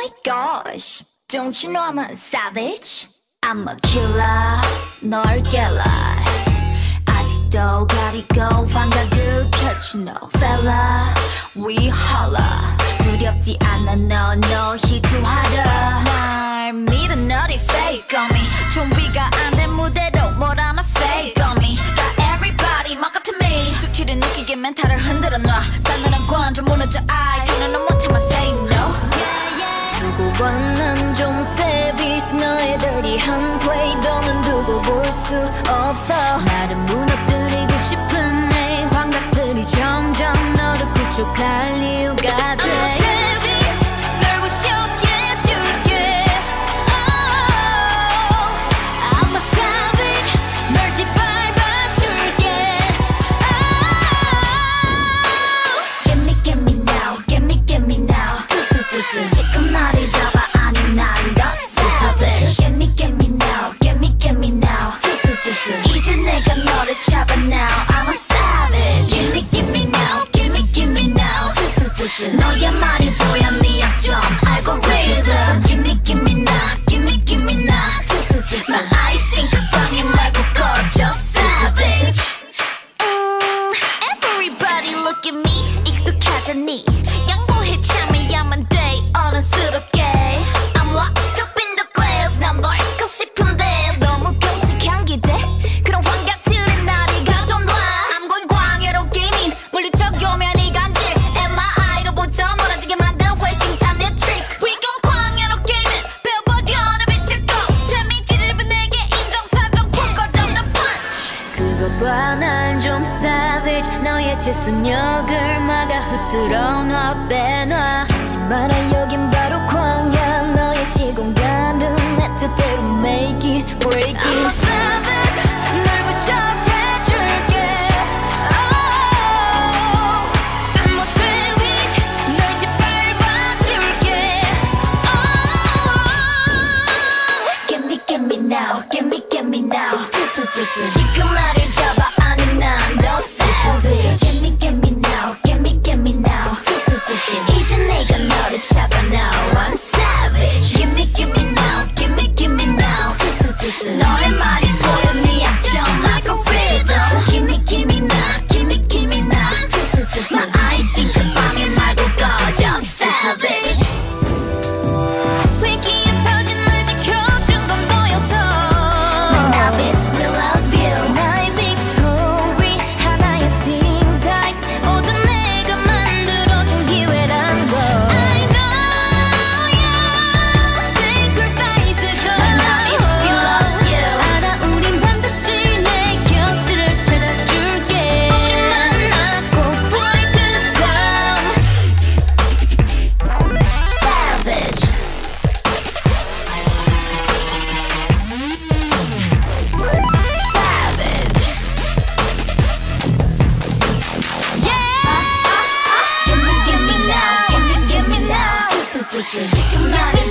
my gosh, don't you know I'm a savage? I'm a killer, 널 깰라. 아직도 가리고 환각을 펼친 no fella. We holla. 두렵지 않아 너 희투하라. 날 믿어 너리 fake on me. 준비가 안 된 무대로 뭘 하나 fake on me. Got everybody 막 같은 me. 숙취를 느끼게 멘탈을 흔들어 놔. 싸늘한 관점 무너져 I 그는 못 참아 say no. 두고 봐 난 좀 savage. 너의 dirty한 play 너는 두고 볼 수 없어. 나를 무너뜨리고 싶은 내 환각들이 점점 너를 구축할 이유가 돼. I'm a savage 널 부셔게 해줄게. Oh, I'm a savage 널 짓밟아줄게. Oh, get me now, get me now. 지금 나를 잡아 아니 난 더 savage. Get me now, get me now. 이제 내가 너를 잡아 now. I'm a savage. Give me now, give me now. 너야말이 보여 네 약점 알고리즘. Give me now, give me now. 난 아이싱 그 방에 말고 꺼져 savage. Everybody look at me. 익숙하잖니. 양보해 참여야만 돼 어른스럽게. I'm locked up in the glass. 난 널 고 싶은데 너무 끔찍한 기대. 그런 환각들의 나를 가져놔. I'm going 광야로 게이밍. 물리적이오면 이 간질 MI로부터 멀어지게 만든 회심찬 내 트릭. We gon' 광야로 게이밍. 배워버려 내 빛의 꽃. 데미지를 분 내게 인정사정 풀 것 없는 punch. 그거 봐 난 좀 savage. 너의 재선역을 막아 흩트러 놔 빼놔. 하지 마라 여긴 바로 광야. 너의 시공간은 내 뜻대로 make it break it. I'm a savage 널 부셔게 해줄게. Oh, I'm a savage 널 짓밟아줄게. Oh, get me now, get me now. 지금 나를 잡아 아니 난 더 savage. Get me now, get me now. 이제 내가 너를 잡아 now. I'm savage. Give me now, give me now. 너의 말이 보여 네 약점 알고리즘. Give me now, give me now. 난 아이싱 그 방에 말고 꺼져 savage. 위기에 퍼진 널 지켜준 건 너였어. My novice will love you. 나의 victory 하나의 sing type. 모두 내가 만들어준 기회란 걸. I know your sacrifices. My novice will love you. 알아 우린 반드시 내 곁들을 찾아줄게. 우리 만나고 break it down. Savage. Savage. Yeah. Give me now, give me now. 지금 나를